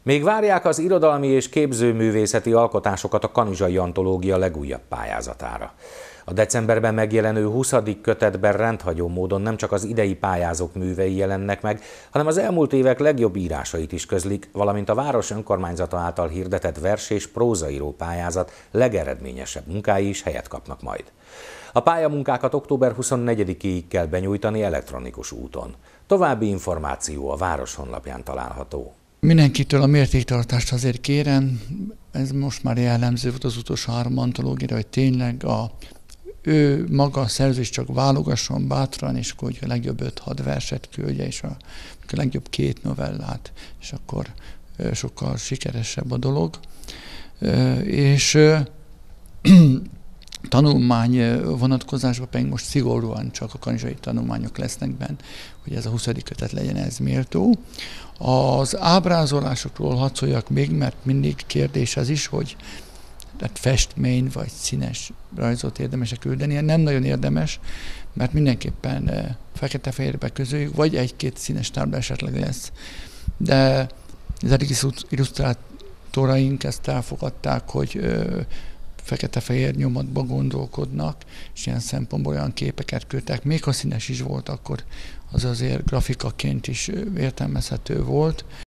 Még várják az irodalmi és képzőművészeti alkotásokat a Kanizsai Antológia legújabb pályázatára. A decemberben megjelenő 20. kötetben rendhagyó módon nem csak az idei pályázók művei jelennek meg, hanem az elmúlt évek legjobb írásait is közlik, valamint a város önkormányzata által hirdetett vers- és prózaíró pályázat legeredményesebb munkái is helyet kapnak majd. A pályamunkákat október 24-ig kell benyújtani elektronikus úton. További információ a város honlapján található. Mindenkitől a mértéktartást azért kérem, ez most már jellemző volt az utolsó 3 antológiára, hogy tényleg ő maga a szerző is csak válogasson bátran, és akkor a legjobb 5-6 verset küldje, és a legjobb 2 novellát, és akkor sokkal sikeresebb a dolog. És tanulmány vonatkozásban pedig most szigorúan csak a kanizsai tanulmányok lesznek benne, hogy ez a 20. kötet legyen ez méltó. Az ábrázolásokról hadd szóljak még, mert mindig kérdés az is, hogy festmény vagy színes rajzot érdemes küldeni. Nem nagyon érdemes, mert mindenképpen fekete-fehérbe közöljük, vagy 1-2 színes tábla esetleg lesz. De az eddig illusztrátoraink ezt elfogadták, hogy fekete-fehér nyomatba gondolkodnak, és ilyen szempontból olyan képeket küldtek. Még ha színes is volt, akkor az azért grafikaként is értelmezhető volt.